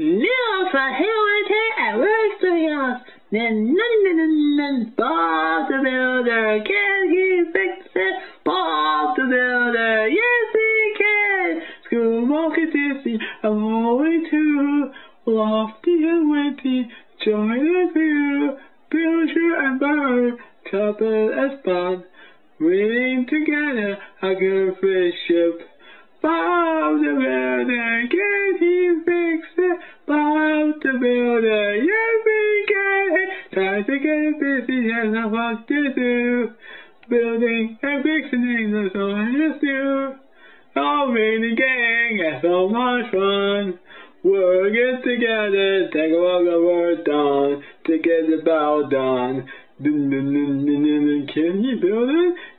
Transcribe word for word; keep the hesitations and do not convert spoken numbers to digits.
Little fat hair and works to yours. Then none Bob the Builder, can he fix it? Bob the Builder, yes he can. School market dizzy, I'm going to lofty and windy, join the view, Builder and bird, couple as fun, reading together a good friendship. Bob the Builder, can he fix it? Bob the Builder, yes he can. Time to get busy and have what to do. Building and fixing that's all I just do. All in the gang, and so much fun. Working together, take all the work done to get the bow done. Can you build it?